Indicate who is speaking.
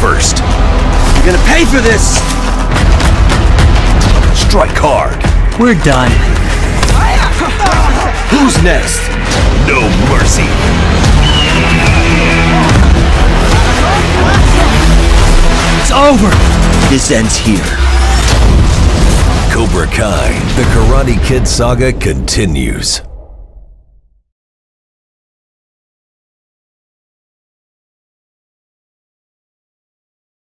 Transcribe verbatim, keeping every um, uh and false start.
Speaker 1: first.
Speaker 2: You're gonna pay for this!
Speaker 1: Strike hard.
Speaker 3: We're done.
Speaker 2: Who's next?
Speaker 1: No mercy.
Speaker 3: It's over!
Speaker 2: This ends here.
Speaker 1: Cobra Kai, the Karate Kid Saga continues.